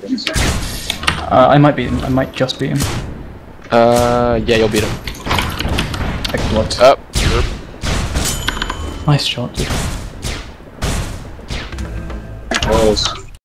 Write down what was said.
I might beat him. I might just beat him. Yeah, you'll beat him. Excellent. Nice shot, dude. Balls.